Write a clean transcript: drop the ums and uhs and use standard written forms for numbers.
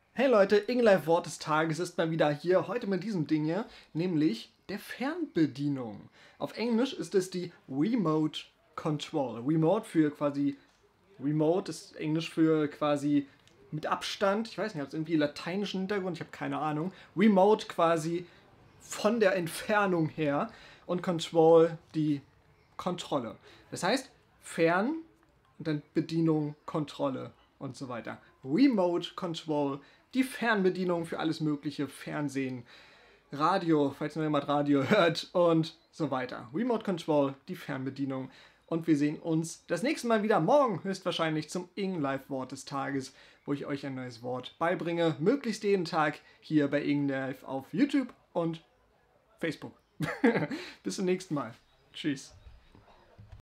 Hey Leute, Inglife Wort des Tages ist mal wieder hier, heute mit diesem Ding hier, nämlich der Fernbedienung. Auf Englisch ist es die Remote Control. Remote für quasi, Remote ist Englisch für quasi mit Abstand. Ich weiß nicht, ob es irgendwie lateinischen Hintergrund, ich habe keine Ahnung. Remote quasi von der Entfernung her und Control die Kontrolle. Das heißt, fern und dann Bedienung, Kontrolle und so weiter. Remote Control, die Fernbedienung für alles mögliche, Fernsehen, Radio, falls noch jemand Radio hört und so weiter. Remote Control, die Fernbedienung. Und wir sehen uns das nächste Mal wieder morgen, höchstwahrscheinlich zum Inglife-Wort des Tages, wo ich euch ein neues Wort beibringe. Möglichst jeden Tag hier bei Inglife auf YouTube und Facebook. Bis zum nächsten Mal. Tschüss.